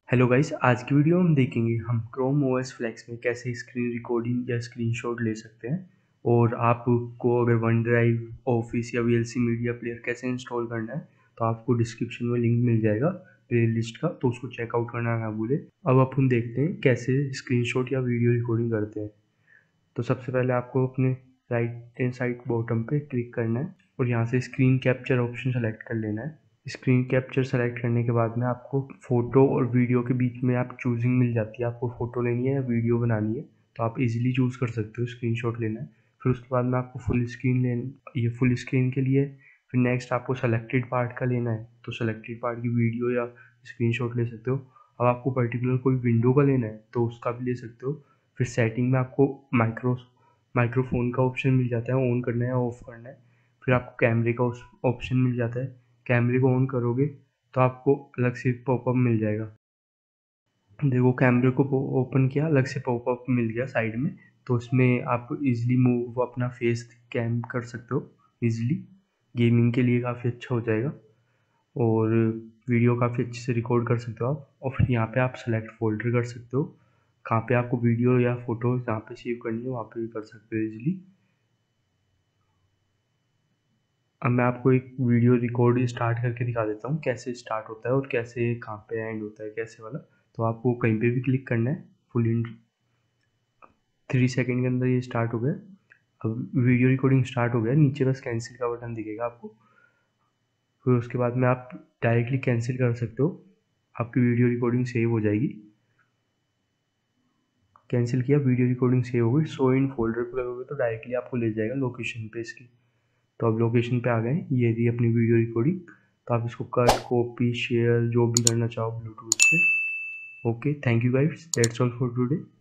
Hello guys, आज की video हम देखेंगे हम क्रोम ओएस फ्लेक्स में कैसे स्क्रीन रिकॉर्डिंग या स्क्रीनशॉट ले सकते हैं और आपको अगर वन ड्राइव, ऑफिस या वीएलसी मीडिया प्लेयर कैसे इंस्टॉल करना है तो आपको डिस्क्रिप्शन में लिंक मिल जाएगा प्लेलिस्ट का, तो उसको चेकआउट करना ना भूले। अब अपन देखते हैं कैसे स्क्रीनशॉट या वीडियो रिकॉर्डिंग करते हैं। तो सबसे पहले आपको अपने राइट हैंड साइड बॉटम पे क्लिक करना है और यहाँ से स्क्रीन कैप्चर ऑप्शन सेलेक्ट कर लेना है। स्क्रीन कैप्चर सेलेक्ट करने के बाद में आपको फोटो और वीडियो के बीच में आप चूजिंग मिल जाती है, आपको फोटो लेनी है या वीडियो बनानी है, तो आप इजीली चूज कर सकते हो स्क्रीनशॉट लेना है। फिर उसके बाद में आपको फुल स्क्रीन ये फुल स्क्रीन के लिए फिर नेक्स्ट आपको सेलेक्टेड पार्ट का लेना है, तो सेलेक्टेड पार्ट की वीडियो या स्क्रीनशॉट ले सकते हो। अब आपको पर्टिकुलर कोई विंडो का लेना है तो उसका भी ले सकते हो। फिर सेटिंग में आपको माइक्रोफोन का ऑप्शन मिल जाता है, ऑन करना है ऑफ करना है। फिर आपको कैमरे का ऑप्शन मिल जाता है, कैमरे को ऑन करोगे तो आपको अलग से पॉपअप मिल जाएगा। देखो, कैमरे को ओपन किया, अलग से पॉपअप मिल गया साइड में, तो उसमें आप इजीली मूव अपना फेस कैम कर सकते हो इजीली। गेमिंग के लिए काफ़ी अच्छा हो जाएगा और वीडियो काफ़ी अच्छे से रिकॉर्ड कर सकते हो आप। और फिर यहाँ पे आप सेलेक्ट फोल्डर कर सकते हो, कहाँ पे आपको वीडियो या फोटो जहाँ पे सेव करनी है वहाँ पे भी कर सकते हो इजीली। अब मैं आपको एक वीडियो रिकॉर्ड स्टार्ट करके दिखा देता हूँ कैसे स्टार्ट होता है और कैसे कहाँ पे एंड होता है कैसे वाला। तो आपको कहीं पे भी क्लिक करना है, फुल इन 3 सेकेंड के अंदर ये स्टार्ट हो गया। अब वीडियो रिकॉर्डिंग स्टार्ट हो गया, नीचे बस कैंसिल का बटन दिखेगा आपको। फिर उसके बाद में आप डायरेक्टली कैंसिल कर सकते हो, आपकी वीडियो रिकॉर्डिंग सेव हो जाएगी। कैंसिल किया, वीडियो रिकॉर्डिंग सेव हो गई। शो इन फोल्डर पर करोगे तो डायरेक्टली आपको ले जाएगा लोकेशन पे इसकी। तो अब लोकेशन पे आ गए, ये रही अपनी वीडियो रिकॉर्डिंग। तो आप इसको कट, कॉपी, शेयर जो भी करना चाहो ब्लूटूथ से। Okay, thank you guys, that's all for today.